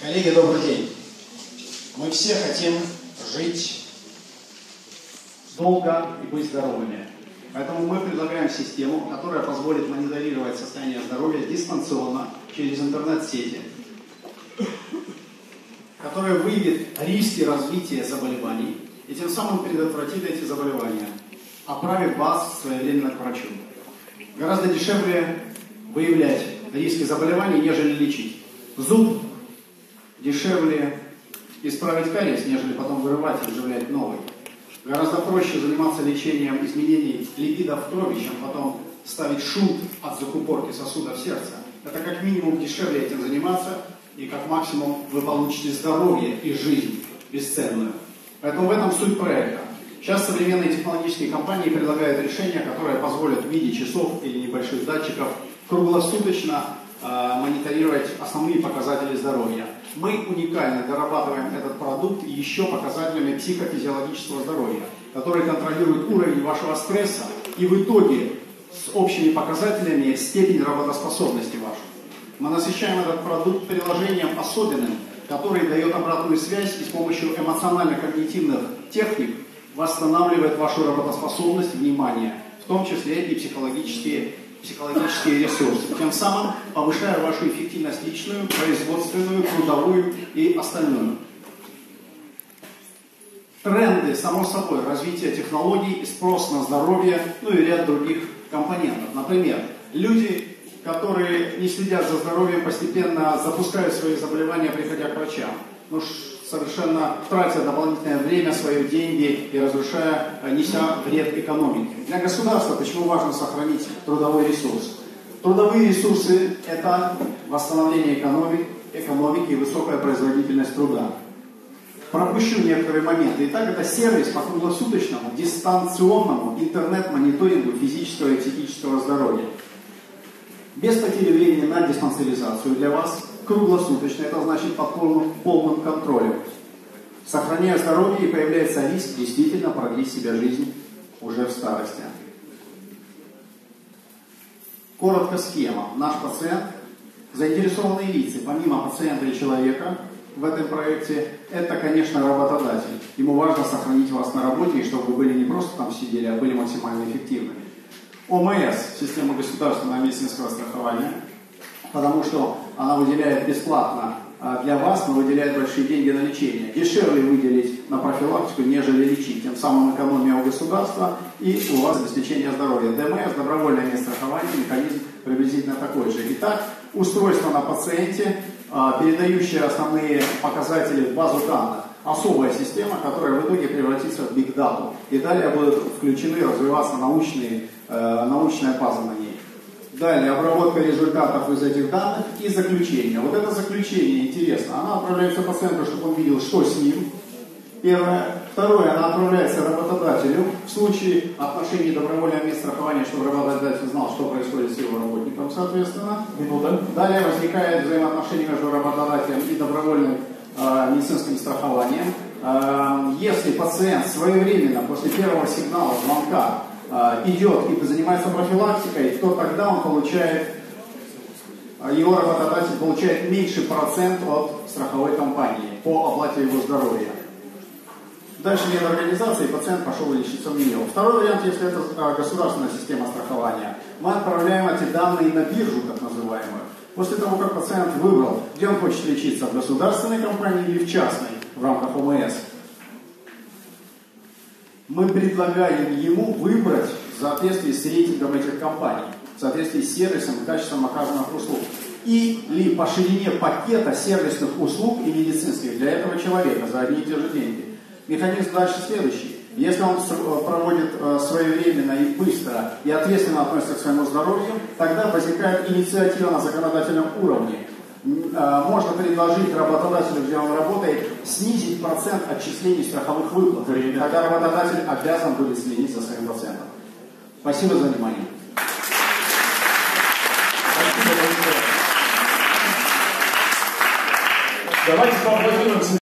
Коллеги, добрый день. Мы все хотим жить долго и быть здоровыми. Поэтому мы предлагаем систему, которая позволит мониторировать состояние здоровья дистанционно через интернет-сети, которая выявит риски развития заболеваний и тем самым предотвратит эти заболевания, отправив вас своевременно к врачу. Гораздо дешевле выявлять риски заболеваний, нежели лечить. Зуб дешевле исправить кариес, нежели потом вырывать и вживлять новый. Гораздо проще заниматься лечением изменений липидов в крови, чем потом ставить шунт от закупорки сосудов сердца. Это как минимум дешевле этим заниматься, и как максимум вы получите здоровье и жизнь бесценную. Поэтому в этом суть проекта. Сейчас современные технологические компании предлагают решения, которые позволят в виде часов или небольших датчиков круглосуточно мониторировать основные показатели здоровья. Мы уникально дорабатываем этот продукт еще показателями психофизиологического здоровья, которые контролируют уровень вашего стресса и в итоге с общими показателями степень работоспособности вашей. Мы насыщаем этот продукт приложением особенным, который дает обратную связь и с помощью эмоционально-когнитивных техник восстанавливает вашу работоспособность, внимание, в том числе и психологические ресурсы, тем самым повышая вашу эффективность личную, производственную, трудовую и остальную. Тренды, само собой, развитие технологий и спрос на здоровье, ну и ряд других компонентов. Например, люди, которые не следят за здоровьем, постепенно запускают свои заболевания, приходя к врачам. Совершенно тратя дополнительное время, свои деньги и разрушая, неся вред экономике. Для государства почему важно сохранить трудовой ресурс? Трудовые ресурсы – это восстановление экономики и высокая производительность труда. Пропущу некоторые моменты. Итак, это сервис по круглосуточному, дистанционному интернет-мониторингу физического и психического здоровья. Без потери времени на диспансеризацию для вас, круглосуточно, это значит под полным контролем. Сохраняя здоровье, и появляется риск действительно продлить себе жизнь уже в старости. Коротко схема. Наш пациент, заинтересованные лица, помимо пациента и человека в этом проекте, это, конечно, работодатель. Ему важно сохранить вас на работе, и чтобы вы были не просто там сидели, а были максимально эффективны. ОМС, система государственного медицинского страхования, потому что она выделяет бесплатно для вас, но выделяет большие деньги на лечение. Дешевле выделить на профилактику, нежели лечить. Тем самым экономия у государства и у вас обеспечение здоровья. ДМС, добровольное медстрахование, механизм приблизительно такой же. Итак, устройство на пациенте, передающее основные показатели в базу данных. Особая система, которая в итоге превратится в Big Data. И далее будут включены, развиваться научная база на ней. Далее обработка результатов из этих данных и заключение. Вот это заключение интересно. Она отправляется пациенту, чтобы он видел, что с ним. Первое. Второе, она отправляется работодателю в случае отношений добровольного медстрахования, чтобы работодатель знал, что происходит с его работником, соответственно. Далее возникает взаимоотношение между работодателем и добровольным медицинским страхованием. Если пациент своевременно после первого сигнала звонка идет и занимается профилактикой, то тогда он получает, его работодатель получает меньший процент от страховой компании по оплате его здоровья. Дальше нет организации, пациент пошел лечиться в нее. Второй вариант, если это государственная система страхования, мы отправляем эти данные на биржу, так называемую. После того, как пациент выбрал, где он хочет лечиться, в государственной компании или в частной, в рамках ОМС, мы предлагаем ему выбрать в соответствии с рейтингом этих компаний, в соответствии с сервисом и качеством оказанных услуг. Или по ширине пакета сервисных услуг и медицинских для этого человека за одни и те же деньги. Механизм дальше следующий. Если он проводит своевременно и быстро и ответственно относится к своему здоровью, тогда возникает инициатива на законодательном уровне. Можно предложить работодателю, где он работает, снизить процент отчислений страховых выплат. Тогда работодатель обязан будет следить за своим пациентом. Спасибо за внимание. Давайте поаплодируем.